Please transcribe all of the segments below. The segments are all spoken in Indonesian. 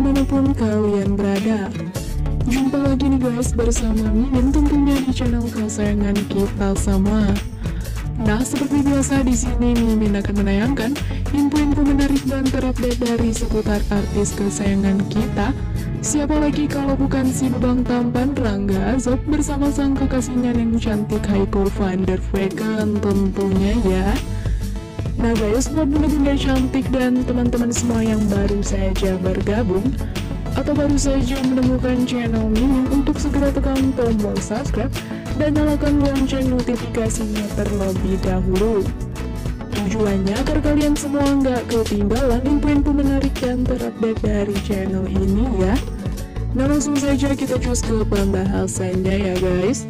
dimanapun kalian berada. Jumpa lagi nih guys bersama Mimin tentunya di channel kesayangan kita semua. Nah, seperti biasa di sini Mimin akan menayangkan info-info menarik dan terupdate dari seputar artis kesayangan kita. Siapa lagi kalau bukan si bebang tampan Rangga Azob bersama sang kekasihnya yang cantik Haiko van der Vecken tentunya ya. Nah guys, buat bunda-bunda cantik dan teman-teman semua yang baru saja bergabung atau baru saja menemukan channel Mimin, untuk segera tekan tombol subscribe dan nyalakan lonceng notifikasinya terlebih dahulu. Tujuannya agar kalian semua nggak ketinggalan info-info menarik dan terupdate dari channel ini ya. Nah langsung saja kita cus ke pembahasannya ya guys.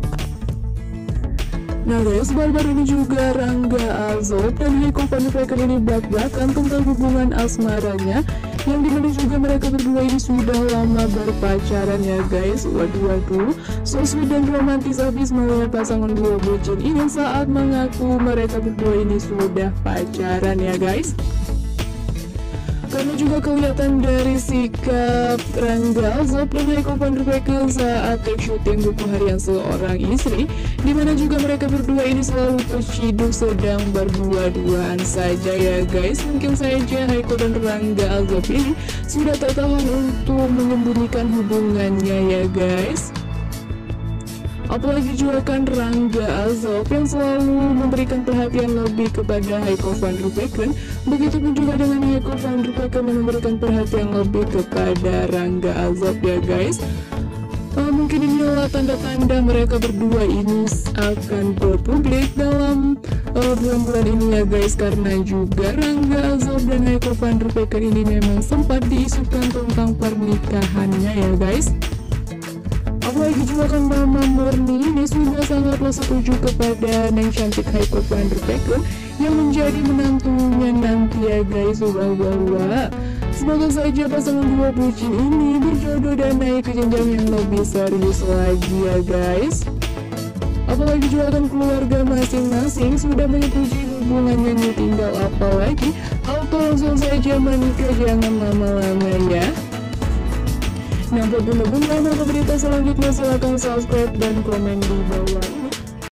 Nah guys, baru-baru ini juga Rangga Azob dan Haiko van der Vecken ini belak-belakan tentang hubungan asmaranya, yang dimana juga mereka berdua ini sudah lama berpacaran ya guys. Waduh, so sweet dan romantis habis melihat pasangan dua bucin ini saat mengaku mereka berdua ini sudah pacaran ya guys. Karena juga kelihatan dari sikap Rangga Azob dan Haiko van der Vecken saat take syuting buku harian seorang istri, dimana juga mereka berdua ini selalu terciduk sedang berdua-duaan saja ya guys. Mungkin saja Haiko dan Rangga Azob ini sudah tak tahan untuk menyembunyikan hubungannya ya guys. Apalagi juga kan Rangga Azob yang selalu memberikan perhatian lebih kepada Haiko van der Vecken. Begitupun juga dengan Haiko van der Vecken yang memberikan perhatian lebih kepada Rangga Azob ya guys. Mungkin inilah tanda-tanda mereka berdua ini akan berpublik dalam bulan-bulan ini ya guys. Karena juga Rangga Azob dan Haiko van der Vecken ini memang sempat diisukan tentang pernikahannya ya guys. Apalagi juga kan Mama Murni ini sudah sangatlah setuju kepada Neng cantik Haiko van der Vecken yang menjadi menantunya nanti ya guys. Wah. Semoga saja pasangan dua bucin ini berjodoh dan naik ke jenjang yang lebih serius lagi ya guys. Apalagi juga kan keluarga masing-masing sudah menyetujui hubungannya, nih tinggal apa lagi, auto langsung saja menikah, jangan lama-lama ya. Nah buat bunda-bunda berita selanjutnya silahkan subscribe dan komen di bawah.